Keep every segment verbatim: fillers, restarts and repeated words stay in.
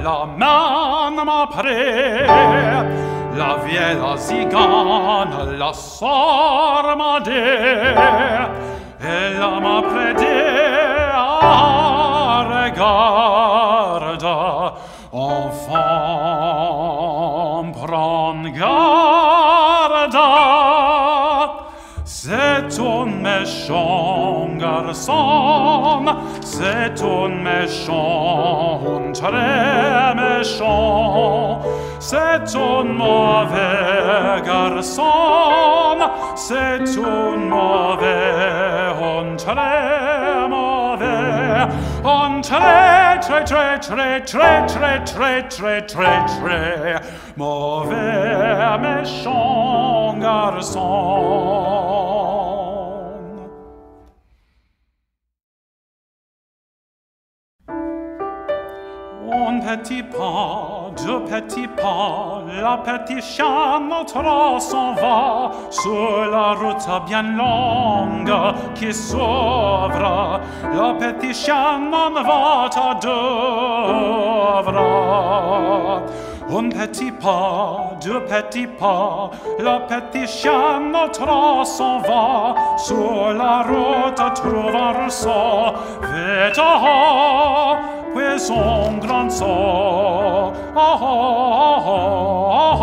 la main m'a pris, la vieille zigane, la sœur m'a dit, elle m'a prêté, ah, regarde, enfant, prends garde, c'est un méchant garçon, c'est un méchant, un très méchant, c'est un mauvais garçon, c'est un mauvais, un très mauvais, un très, très, très, très, très, très, très, très, très, très mauvais, méchant garçon. Un petit pas, deux petits pas, la petite chienne notre s'en va sur la route bien longue qui s'ouvre. La petite chienne en va à deux bras. Un petit pas, deux petits pas, la petite chienne notre s'en va sur la route trouve un ressort. Vite, ah, puis son grand saut. Ah, ah, ah, ah,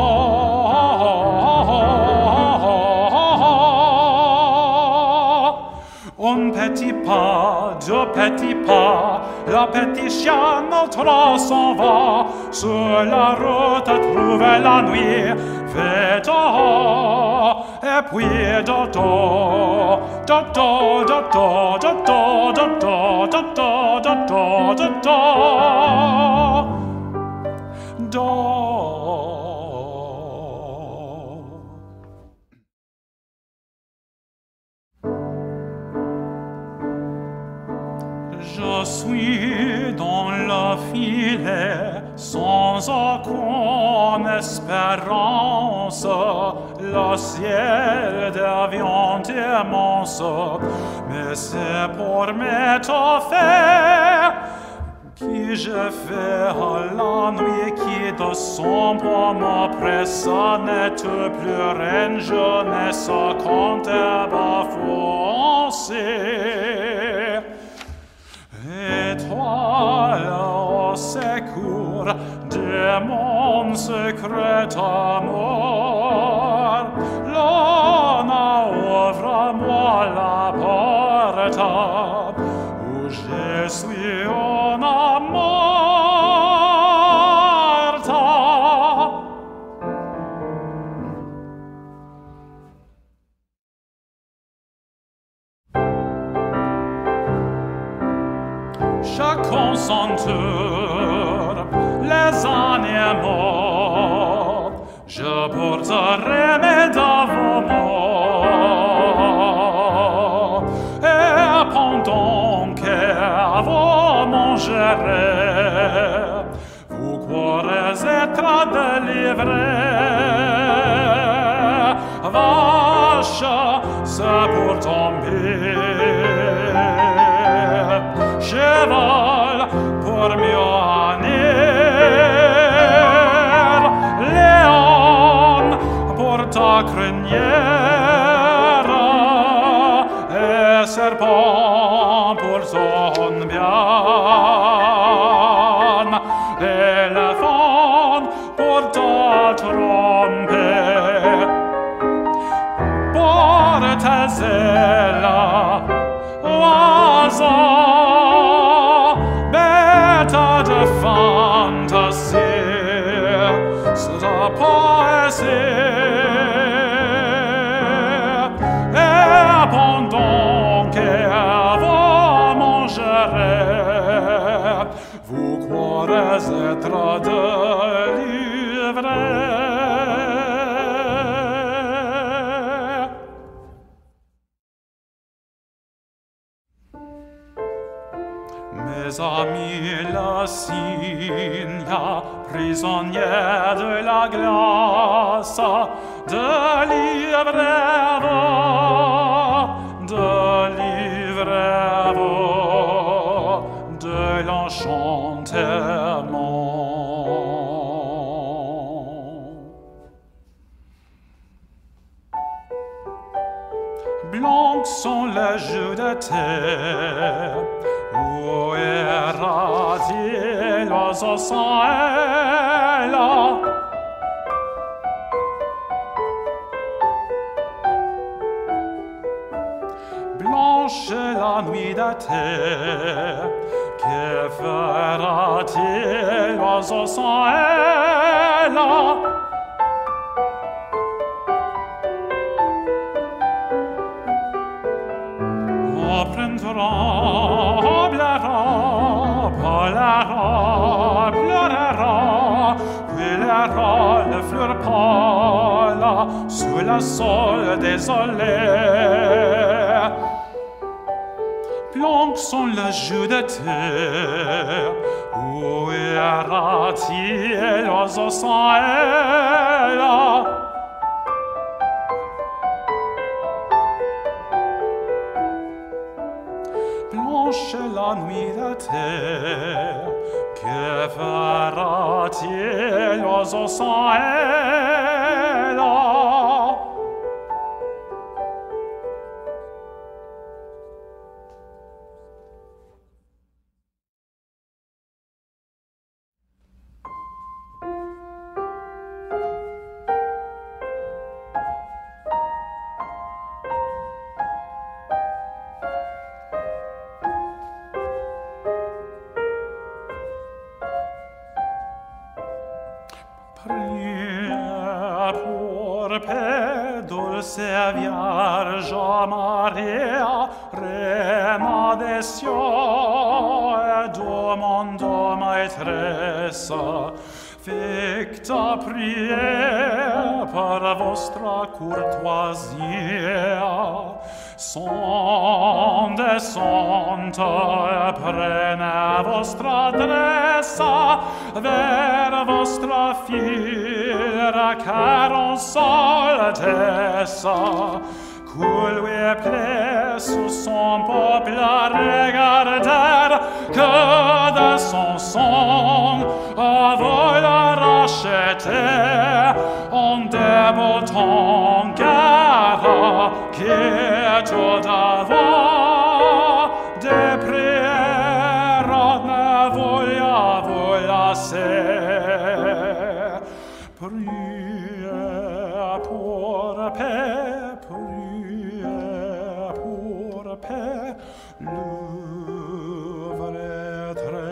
ah, ah. Un petit pas, deux petits pas, la petite chienne notre s'en va sur la route trouver la nuit. Faites et puis dodo, dodo, dodo, dodo, dodo, dodo, dodo, dodo, do. Je suis dans le filet sans aucune espérance. Le ciel devient immense, mais c'est pour m'étouffer qui je fais à la nuit qui descend pour m'oppresse. N'est plus reine jeunesse quand elle va foncer. Étoile au secours de mon secret amour, l'on ouvre-moi la porte où je suis en amour. Chacun son tour, les animaux, je porterai mes mots. Et pendant que vous mangerez, vous croirez être délivrés. Vache, c'est pour tomber. Cheval pour mieux hannir, Léon pour ta crinière, et serpent pour son bien, éléphant pour ta trompette, pour tes ailes, oiseau. De fantaisie, c'est la poésie. Et pendant que vous mangerez, vous croirez être délivrés. Mes amis, la cygne, prisonnier de la glace, délivrez-vous, délivrez-vous de l'enchantement. de terre. Où ira-t-il, l'oiseau s'en est là? Blanche la nuit de terre, que fera-t-il, l'oiseau s'en est là? Au printemps, pleurera, pleurera, pleurera, pleurera le fleur pâle sous le sol désolé. Blancs sont les jeux de terre, où ira-t-il, l'oiseau s'en est là? Blanche la nuit de terre, que fera-t-il, l'oiseau s'en est là? Prie pour paix, dulce Vierge Maria, Reina des cieux et du monde maîtresse, ficta prière par vostra courtoisie, sonde sonte et prenez vostra adresse vers vostra fiera carrozzoltessa, cui lui plaît sous son peuple regarder, que de son sang à vous la racheter en débutant guerre qui tout avant des prières ne voulait vous lasser. Priez pour paix, priez pour paix, le vrai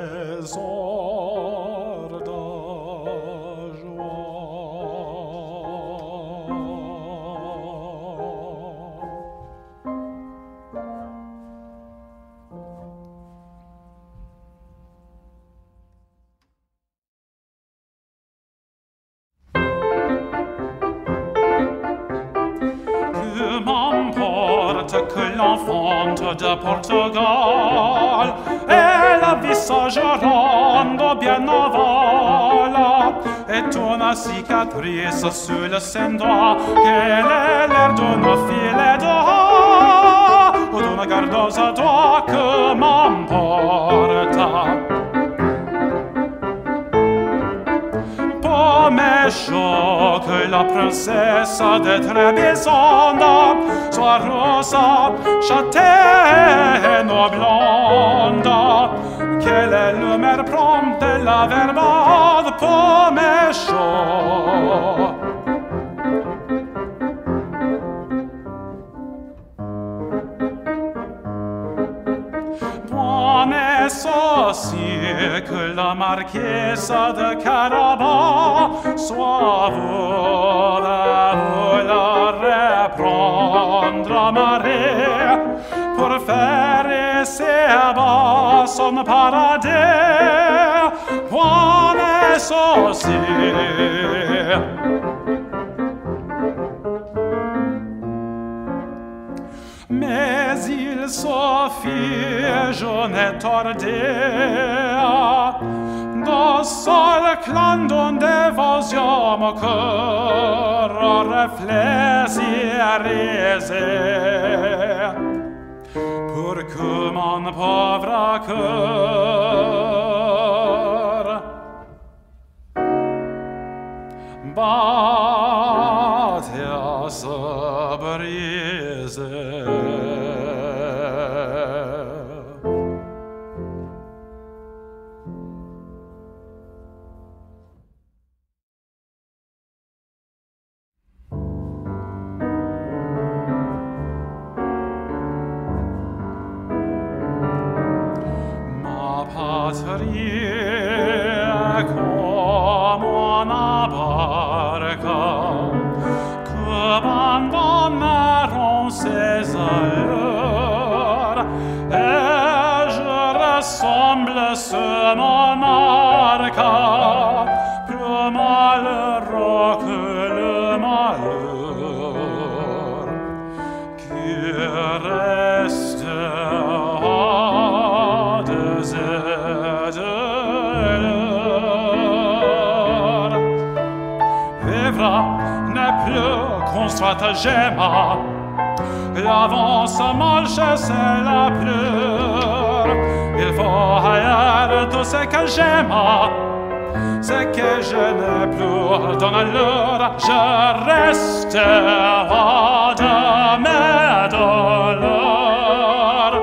trésor de que l'enfante de Portugal et le visage rond bien ovale est une cicatrice sur le sein droit qu'elle est l'air d'une filet d'or ou d'une gardoise doigt que m'emporte. Méchant que la princesse de Trebisonda soit rosa, châtaine ou blonde, quelle est le mer prompte de la verbade pour méchant. Aussi que la marquise de Carabas soit voula vouloir reprendre à marée pour faire ici-bas son paradis. Point aussi. Mais il Sophie, jeune et tordea, dans sol clan donde vos io mon cœur réfléchirise, pour que mon pauvre cœur batte à se briser. patrie comme una barca qu'abandonneront ses allures, et je ressemble ce monarque plus malheureux que le malheur qui reste à deux heures de l'heure. Vivre n'est plus qu'un stratagème, l'avancement c'est la pleure. Il faut haïr tout ce que j'aime, ce que je n'ai plus dans l'heure. Je reste à de mes douleurs.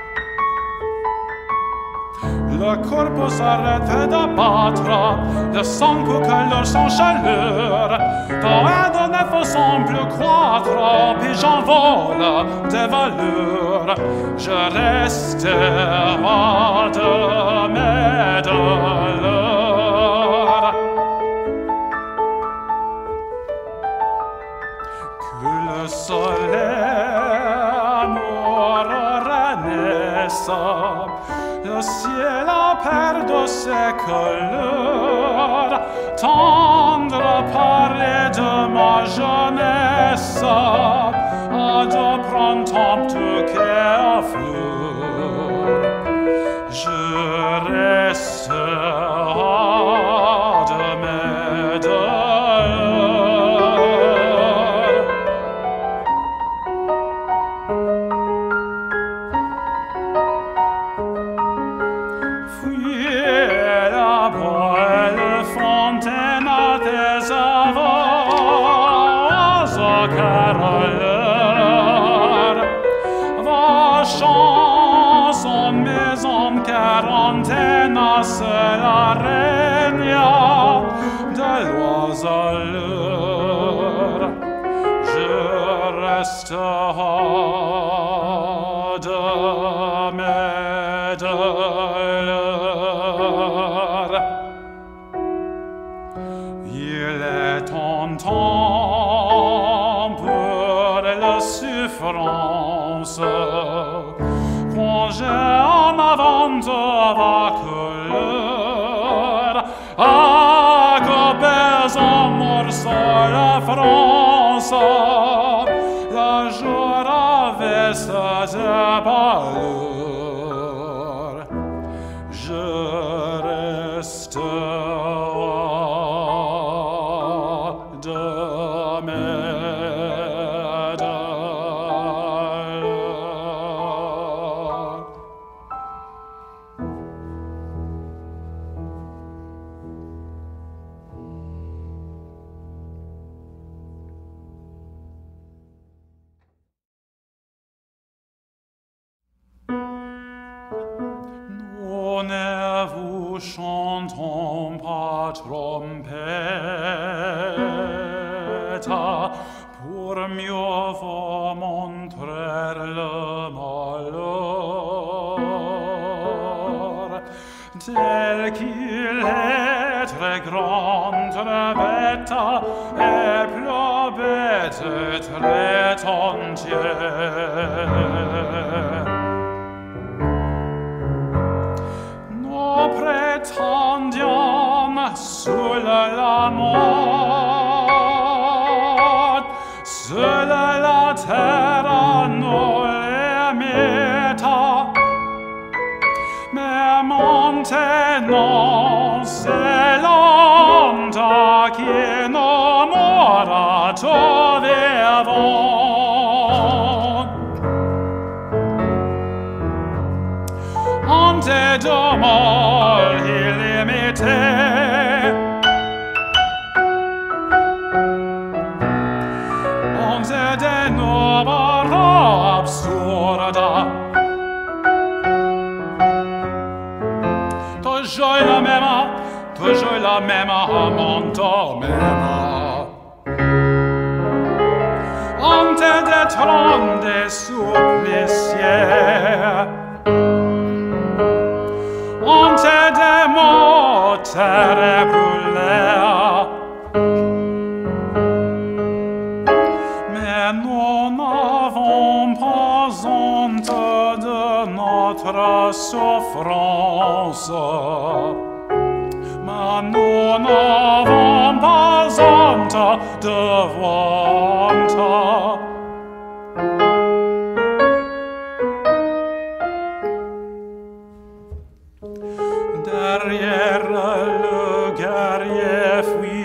Le corps s'arrête de battre, le sang coule sans chaleur. Quand un de neuf semble croître, puis j'envole des valeurs. Je reste à de mes douleurs. Que le soleil me renaisse, le ciel perde ses couleurs, tendre parler de ma jeunesse, à de printemps tout qu'est en fleur. Je reste à de mes douleurs. Fuyez la belle fontaine des avants aux caroleurs. Vos chansons, maison quarantaine, c'est la règne de l'oiseleur. Je reste à de mes douleurs. Il est temps pour la souffrance, quand j'ai en avant de la couleur, à gobes en morceaux la France, le jour avait ses valeurs. Je reste de mes douleurs. Nous ne vous chantons pas trompette pour mieux vous montrer le malheur. Tel qu'il est très grand, très bête, et plus bête, très entière. Nous prétendions sous la mort, sur la terre nous l'imitent, mais maintenant c'est l'onde qui nous mourra tout vivant. Ante de mort illimité, ante de nuova absurda, toujours la même, toujours la même amante même. Ante de trône des suppliciés, ante terre brûlèrent. Mais nous n'avons pas honte de notre souffrance. Mais nous n'avons pas honte de honte. Derrière le guerrier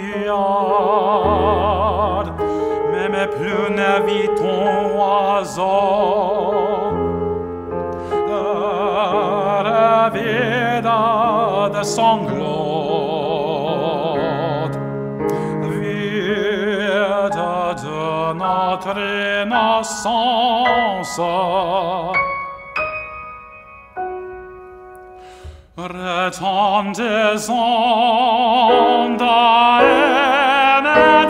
fuyard, même plus ne vit ton oiseau. De vida de sanglots, vida de notre innocence. Retendez-en da